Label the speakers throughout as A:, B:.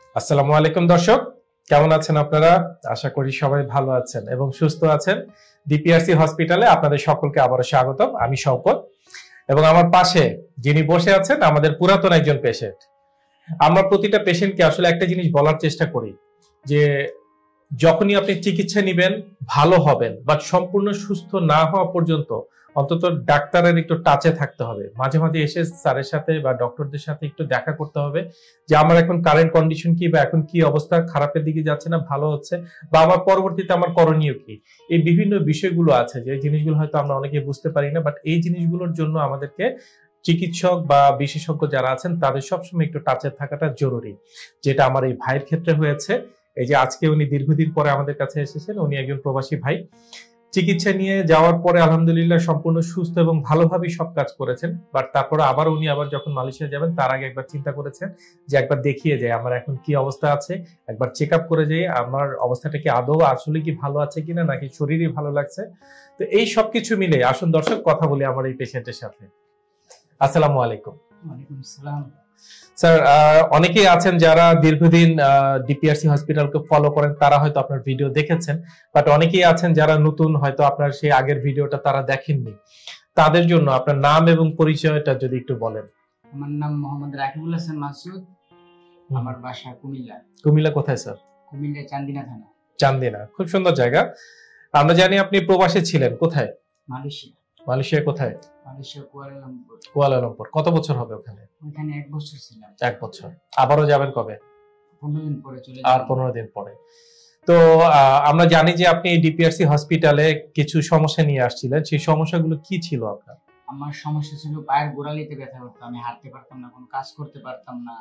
A: আসসালামু আলাইকুম দর্শক, কেমন আছেন আপনারা? আশা করি সবাই ভালো আছেন এবং সুস্থ আছেন। ডিপিআরসি হসপিটালে আপনাদের সকলকে আবারও স্বাগতম। আমি শওকত এবং আমার পাশে যিনি বসে আছেন আমাদের পুরাতন একজন পেশেন্ট। আমরা প্রতিটা পেশেন্টকে আসলে একটা জিনিস বলার চেষ্টা করি যে যখনই আপনি চিকিৎসা নেবেন ভালো হবেন, বাট সম্পূর্ণ সুস্থ না হওয়া পর্যন্ত অন্তত ডাক্তারের একটু টাচে থাকতে হবে। মাঝে মাঝে এসে স্যারের সাথে বা ডক্টরদের সাথে একটু দেখা করতে হবে যে আমার এখন কারেন্ট কন্ডিশন কি, বা এখন কি অবস্থা, খারাপের দিকে যাচ্ছে না ভালো হচ্ছে, বা আমার পরবর্তীতে আমার করণীয় কি। এই বিভিন্ন বিষয়গুলো আছে যে জিনিসগুলো হয়তো আমরা অনেকে বুঝতে পারি না, বাট এই জিনিসগুলোর জন্য আমাদেরকে চিকিৎসক বা বিশেষজ্ঞ যারা আছেন তাদের সবসময় একটু টাচে থাকাটা জরুরি, যেটা আমার এই ভাইয়ের ক্ষেত্রে হয়েছে। এই যে আজকে উনি দীর্ঘদিন পরে আমাদের কাছে এসেছেন, উনি একজন প্রবাসী ভাই। চিকিৎসা নিয়ে যাওয়ার পরে আলহামদুলিল্লাহ সম্পূর্ণ সুস্থ এবং ভালোভাবেই সব কাজ করেছেন। বাট তারপরে উনি আবার যখন মালয়েশিয়া যাবেন তার আগে একবার চিন্তা করেছেন যে একবার দেখিয়ে যায় আমার এখন কি অবস্থা আছে, একবার চেক আপ করে যাই আমার অবস্থাটা কি আদৌ আসলে কি ভালো আছে কিনা, নাকি শরীরই ভালো লাগছে। তো এই সবকিছু মিলে আসুন দর্শক কথা বলি আমার এই পেশেন্টের সাথে। আসসালামু আলাইকুম।
B: ওয়ালাইকুম আসসালাম।
A: স্যার, অনেকেই আছেন যারা দীর্ঘদিন ডিপিআরসি হসপিটালকে ফলো করেন, তারা হয়তো আপনার ভিডিও দেখেছেন, বাট অনেকেই আছেন যারা নতুন, হয়তো আপনার সেই আগের ভিডিওটা তারা দেখেননি। তাদের জন্য আপনার নাম এবং পরিচয়টা যদি একটু বলেন।
B: আমার নাম মোহাম্মদ রাকিবুল হাসান মাসুদ। আমার বাসা কুমিল্লা।
A: কুমিল্লা কোথায় স্যার?
B: কুমিল্লা চান্দিনা থানা।
A: চান্দিনা, খুব সুন্দর জায়গা। আমরা জানি আপনি প্রবাসে ছিলেন, কোথায়?
B: মালয়েশিয়া।
A: মালয়েশিয়া কোথায়?
B: Malaysia Kuala Lumpur.
A: কুয়ালালামপুর। কত বছর হবে ওখানে?
B: ওখানে 1 বছর ছিলাম।
A: 1 বছর। আবারও যাবেন কবে?
B: 15 দিন পরে চলে
A: আর
B: যাব।
A: 15 দিন পরে। তো আমরা জানি যে আপনি ডিপিআরসি হসপিটালে কিছু সমস্যা নিয়ে আসছিলেন, সেই সমস্যাগুলো কি ছিল আপনার?
B: আমার সমস্যা ছিল পায়ের গোড়ালিতে ব্যথা করতো, আমি হাঁটতে পারতাম না, কোনো কাজ করতে পারতাম না।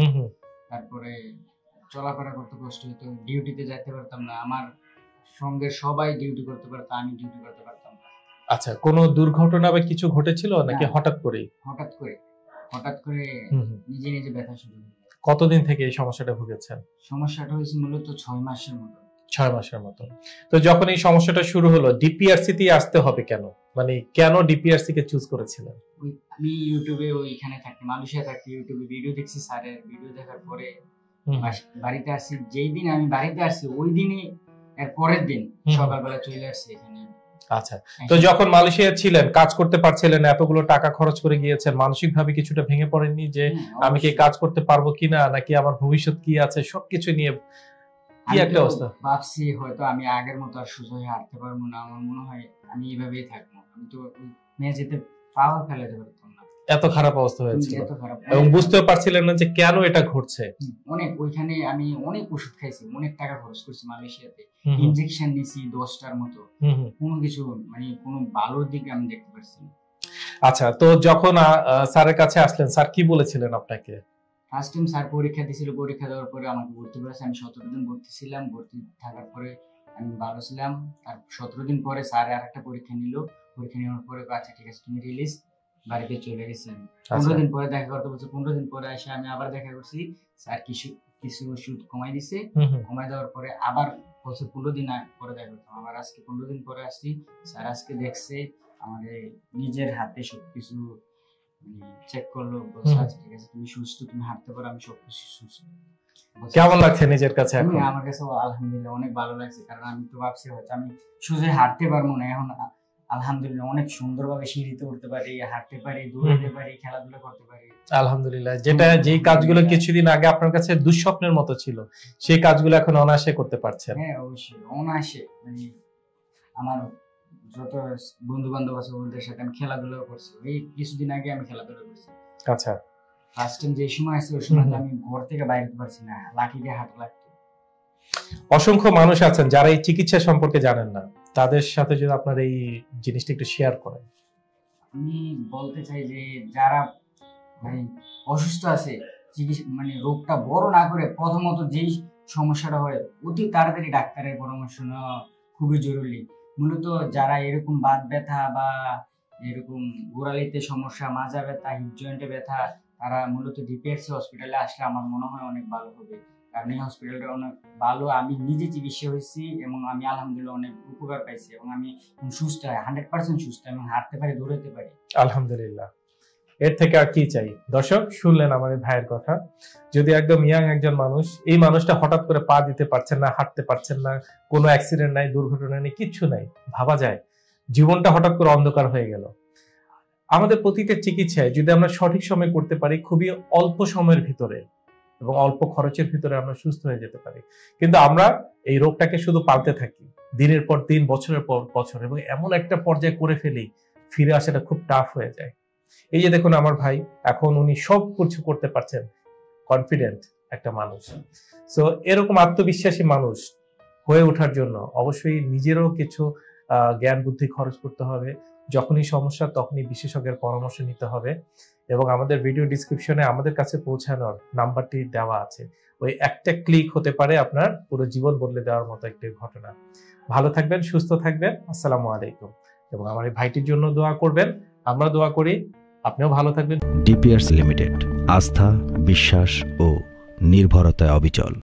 B: তারপরে চলাফেরা করতে কষ্ট হতো, ডিউটিতে যেতে পারতাম না। আমার সঙ্গে সবাই ডিউটি করতে পারতো, আমি ডিউটি করতে পারতাম না।
A: আচ্ছা, কোনো দুর্ঘটনা বা কিছু ঘটেছিল নাকি
B: না।
A: হঠাৎ করেই?
B: হঠাৎ করে নিজে নিজে ব্যথা শুরু হলো।
A: কতদিন থেকে এই সমস্যাটা ভুগেছেন?
B: সমস্যাটা হয়েছে মূলত 6 মাসের মতো।
A: 6 মাসের মতো। তো যখন এই সমস্যাটা শুরু হলো, ডিপিআরসি তে আসতে হবে কেন? মানে কেন ডিপিআরসি কে চুজ করেছিলেন?
B: আমি ইউটিউবে ওইখানে থাকি, মালয়েশিয়া থাকি, ইউটিউবে ভিডিও দেখছি, স্যারের ভিডিও দেখার পরে বাড়িতে আসছি। যেই দিন আমি বাড়িতে আসছি ওই দিনই এর পরের দিন সকালবেলা চলে আসছি এখানে।
A: আচ্ছা, তো যখন মালয়েশিয়া ছিলেন, কাজ করতে পারছিলেন, এতগুলো টাকা খরচ করে গিয়েছেন, মানসিক ভাবে কিছুটা ভেঙে পড়েননি যে আমি কি কাজ করতে পারবো কিনা, নাকি আমার ভবিষ্যৎ কি আছে, সবকিছু নিয়ে কি একটা অবস্থা?
B: ভাবছি হয়তো আমি আগের মতো আর সোজা হয়ে হাঁটতে পারবো না, আমার মনে হয় আমি এইভাবেই থাকবো, আমি তো মেঝেতে পাও ফেলাতে পারতাম না,
A: এত খারাপ অবস্থা হয়েছিল।
B: এত খারাপ,
A: এবং বুঝতেও পারছিলেন না যে কেন এটা ঘটছে।
B: অনেক ওইখানে আমি অনেক ওষুধ খাইছি, অনেক টাকা খরচ করছি মালয়েশিয়াতে, ইনজেকশন নিছি 10টার মতো, কোনো কিছু মানে কোনো ভালো দিক আমি দেখতে পারছি না।
A: আচ্ছা, তো যখন স্যারের কাছে আসলেন, স্যার কি বলেছিলেন আপনাকে?
B: ফার্স্ট টাইম স্যার পরীক্ষা দিয়েছিল, পরীক্ষা দেওয়ার পরে আমাকে ভর্তি করেছে। আমি 17 দিন ভর্তি ছিলাম, ভর্তি থাকার পরে আমি ভালো ছিলাম। তার 17 দিন পরে স্যার আরেকটা পরীক্ষা নিল, পরীক্ষা নেওয়ার পরে আচ্ছা ঠিক আছে তুমি রিলিজ, বাড়িতে চলে গেছি। 15 দিন পরে দেখা করতে বলছে, 15 দিন পরে এসে আমি আবার দেখা করছি, স্যার কিছু ওষুধ কমাই দিছে, কমাই দেওয়ার পরে আবার বলছে 15 দিন পরে দেখা করতাম। আবার আজকে 15 দিন পরে আসছি, স্যার আজকে দেখছে আমাদের নিজের হাতে সবকিছু চেক করলো, বলছে আচ্ছা ঠিক আছে তুমি সুস্থ, তুমি হাঁটতে পারো, আমি সবকিছু সুস্থ।
A: কেমন লাগছে নিজের কাছে এখন?
B: আমার কাছে আলহামদুলিল্লাহ অনেক ভালো লাগছে, কারণ আমি তো ভাবছি হয়তো আমি সোজা হাঁটতে পারবো না, এখন আলহামদুলিল্লাহ অনেক সুন্দরভাবে সিঁড়িতে উঠতে পারি, হাঁটতে পারি, দৌড়াতে পারি, খেলাধুলা করতে পারি।
A: আলহামদুলিল্লাহ, যেই কাজগুলো কিছুদিন আগে আপনার কাছে দুঃস্বপ্নের মতো ছিল, সেই কাজগুলো এখন অনায়াসে করতে পারছেন।
B: হ্যাঁ অবশ্যই অনায়াসে, মানে আমার যত বন্ধু বান্ধব আছে ওদের সাথে আমি খেলাধুলা করছি, এই কিছুদিন আগে আমি খেলাধুলা করছি।
A: আচ্ছা,
B: ফার্স্ট টাইম যে সময় আছে ওই সময় আমি ঘর থেকে বাইরে যেতে পারছি না, লাঠি দিয়ে হাঁটা লাগতো।
A: অসংখ্য মানুষ আছেন যারা এই চিকিৎসা সম্পর্কে জানেন না, তাদের সাথে যদি আপনার এই জিনিসটা একটু শেয়ার করেন।
B: আমি বলতে চাই যে যারা মানে অসুস্থ আছে, চিকিৎসা মানে রোগটা বড় না করে প্রথমত যেই সমস্যাটা হয় অতি তাড়াতাড়ি ডাক্তারের পরামর্শ নেওয়া খুবই জরুরি। মূলত যারা এরকম বাত ব্যথা বা এরকম গোড়ালিতে সমস্যা, মাজা ব্যথা, হিপ জয়েন্টে ব্যথা, তারা মূলত ডিপিআরসি হসপিটালে আসলে আমার মনে হয় অনেক ভালো হবে, কারণ এই হসপিটালটা অনেক ভালো। আমি নিজে চিকিৎসা হয়েছি এবং আমি আলহামদুলিল্লাহ অনেক উপকার পাইছি এবং আমি সুস্থ, 100% সুস্থ এবং হাঁটতে পারি, দৌড়াতে পারি
A: আলহামদুলিল্লাহ। এর থেকে আর কি চাই? দর্শক, শুনলেন আমার এই ভাইয়ের কথা। যদি একদম ইয়াং একজন মানুষ, এই মানুষটা হঠাৎ করে পা দিতে পারছেন না, হাঁটতে পারছেন না, কোনো অ্যাক্সিডেন্ট নাই, দুর্ঘটনা নেই, কিচ্ছু নাই, ভাবা যায় জীবনটা হঠাৎ করে অন্ধকার হয়ে গেল। আমাদের প্রতিটা চিকিৎসায় যদি আমরা সঠিক সময় করতে পারি, খুবই অল্প সময়ের ভিতরে এবং অল্প খরচের ভিতরে আমরা সুস্থ হয়ে যেতে পারি। কিন্তু আমরা এই রোগটাকে শুধু পালতে থাকি দিনের পর দিন, বছরের পর বছর, এবং এমন একটা পর্যায়ে করে ফেলি ফিরে আসাটা খুব টাফ হয়ে যায়। এই যে দেখুন আমার ভাই, এখন উনি সব কিছু করতে পারছেন, কনফিডেন্ট একটা মানুষ। সো এরকম আত্মবিশ্বাসী মানুষ হয়ে ওঠার জন্য অবশ্যই নিজেরও কিছু জ্ঞান বুদ্ধি খরচ করতে হবে। যখনই সমস্যা তখনই বিশেষজ্ঞের পরামর্শ নিতে হবে। এবং আমাদের ভিডিও ডিসক্রিপশনে আমাদের কাছে পৌঁছানোর নাম্বারটি দেওয়া আছে। ওই একটা ক্লিক হতে পারে আপনার পুরো জীবন বদলে দেওয়ার মতো একটি ঘটনা। ভালো থাকবেন, সুস্থ থাকবেন। আসসালামু আলাইকুম। এবং আমার এই ভাইটির জন্য দোয়া করবেন, আমরা দোয়া করি। আপনিও ভালো থাকবেন।
C: ডিপিআরসি লিমিটেড, আস্থা, বিশ্বাস ও নির্ভরতায় অবিচল।